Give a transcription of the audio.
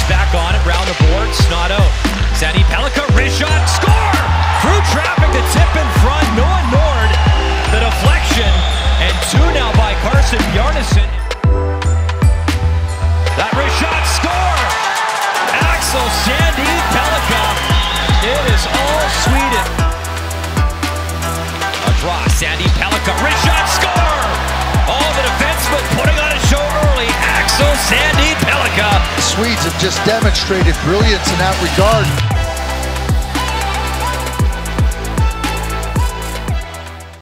He's back on it, round the boards, not out. Sandin, PELLIKA, wrist shot, score! Through traffic, the tip in front, no one ignored the deflection, and two now by Carson Bjarnason. That wrist shot, score! Axel, Sandin, PELLIKA. It is all Sweden. A draw, Sandin, PELLIKA, wrist shot, score! All the defensemen putting on a show early. Axel, Sandin, PELLIKA. The Swedes have just demonstrated brilliance in that regard.